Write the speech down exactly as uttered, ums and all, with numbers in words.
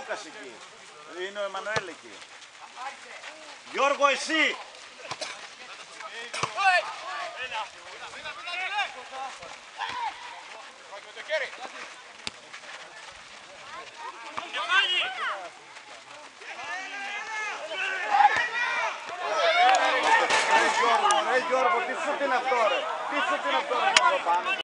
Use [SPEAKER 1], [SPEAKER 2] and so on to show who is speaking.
[SPEAKER 1] Λούκας εκεί. Είναι ο Εμμανουέλ εκεί. Γιώργο, εσύ. Ρε Γιώργο, ρε Γιώργο, τι σου είναι αυτό ρε. Τι σου είναι αυτό ρε Γιώργο πάνω.